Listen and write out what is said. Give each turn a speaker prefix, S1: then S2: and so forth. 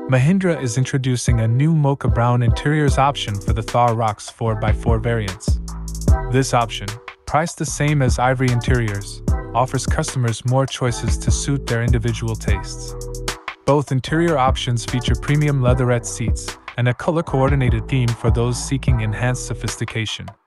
S1: Mahindra is introducing a new Mocha Brown interiors option for the Thar Roxx 4x4 variants. This option, priced the same as Ivory interiors, offers customers more choices to suit their individual tastes. Both interior options feature premium leatherette seats and a color-coordinated theme for those seeking enhanced sophistication.